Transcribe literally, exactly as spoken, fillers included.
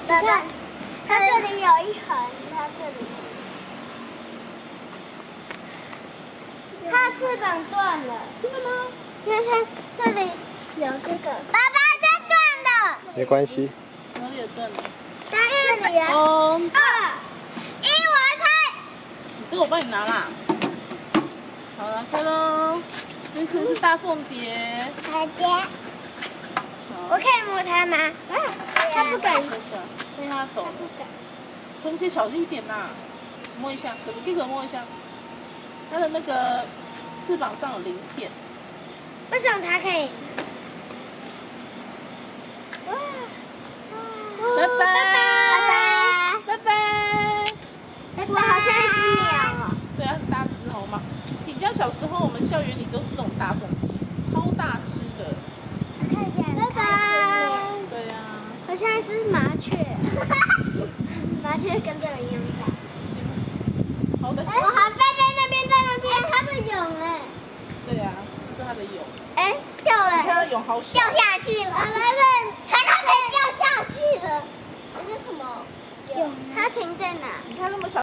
爸爸，它这里有一横，它这里。它翅膀断了。真的吗？因为它这里有这个。爸爸，这断的。 没关系。 哪里有断的？ 这里啊。 哦。 二一，我来开。 你这个我帮你拿啦。好了，开喽。这次是大凤蝶。 好的。我可以摸它吗？啊，它不敢。 让它走。不敢。中间小心一点呐，摸一下，可可可摸一下。它的那个翅膀上有鳞片。 为什么它可以？哇！ 拜拜拜拜拜拜。 我好像一只鸟哦。 对啊，大只猴嘛。你家小时候我们校园里都是这种大凤蝶，超大只的。 看一下，拜拜。 对呀。 好像一只麻雀。麻雀跟这个一样大。 好的。 我还在在那边，在那边，它的蛹哎。 对呀，这是它的蛹。 哎，掉了。 你看它蛹好小。 掉下去了。